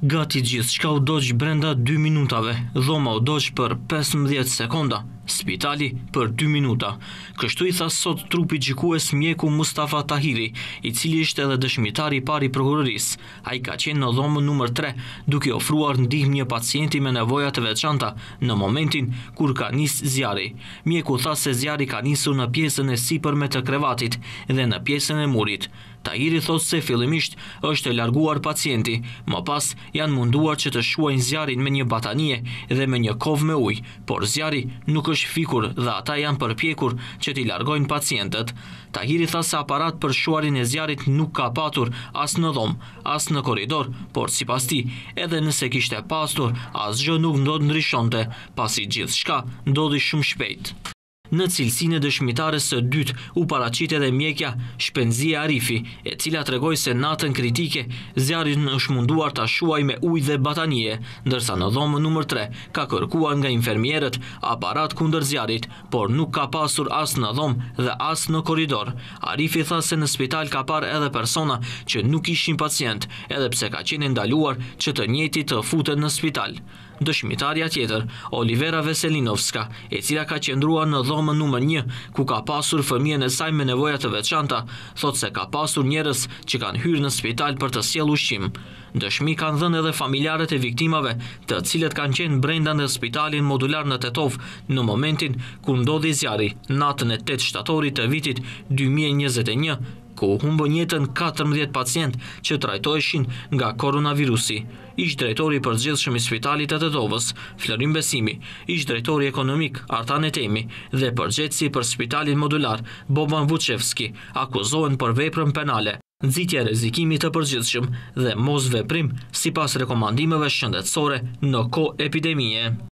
Gati gjithçka u doq brenda 2 minutave, dhoma u doq për 15 sekonda, spitali për 2 minuta. Kështu i tha sot trupi gjykues mjeku Mustafa Tahiri, i cili ishte edhe dëshmitari i parë i prokurorisë. Ai ka qenë në dhomën numër 3, duke ofruar ndihmë një pacienti me nevoja të veçanta në momentin kur ka nis zjarri. Mjeku tha se zjarri ka nisur në pjesën e sipërme të krevatit dhe në pjesën e murit. Tahiri thot se fillimisht është larguar pacienti, më pas janë munduar që të shuajnë zjarrin me një batanie dhe me një kovë me ujë, por zjarri nuk është fikur dhe ata janë përpjekur që t'i largojnë pacientët. Tahiri tha se aparat për shuarin e zjarrit nuk ka patur as në dhomë, as në korridor, por sipas tij, edhe nëse kishte pasur, asgjë nuk do të ndryshonte, pasi gjithçka ndodhi shumë shpejt. Në cilësinë e dëshmitares së dytë u paraqit edhe mjekja Shpenzia Arifi, e cila tregoi se natën kritike zjarrin është munduar ta shuajë me ujë dhe batanie, ndërsa në dhomën numër 3 ka kërkuar nga infermierët aparat kundër zjarrit, por nuk ka pasur as në dhomë dhe as në korridor. Arifi tha se në spital ka parë edhe persona që nuk ishin pacient, edhe pse ka qenë ndaluar që të njëjtit të futen në spital. Dëshmitarja tjetër, Olivera Veselinovska, e cila ka qëndruar në dhomën numër 1, ku ka pasur fëmijën e saj me nevoja të veçanta, thot se ka pasur njerëz që kanë hyrë në spital për të sjellë ushqim. Dëshmi kanë dhënë edhe familjarët e viktimave, të cilët kanë qenë brenda në spitalin modular në Tetov në momentin kur ndodhi zjarri, natën e 8 shtatorit të vitit 2021, ku humbën jetën 14 pacient që trajtoheshin nga koronavirusi. Ish drejtori i përgjithshëm i spitalit të Tetovës, Florin Besimi, ish drejtori ekonomik Artan Etemi dhe përgjegjësi për spitalin modular Boban Vučevski akuzohen për veprën penale, nxitje e rrezikimit të përgjithshëm dhe mos veprim sipas rekomandimeve shëndetësore në kohë epidemie.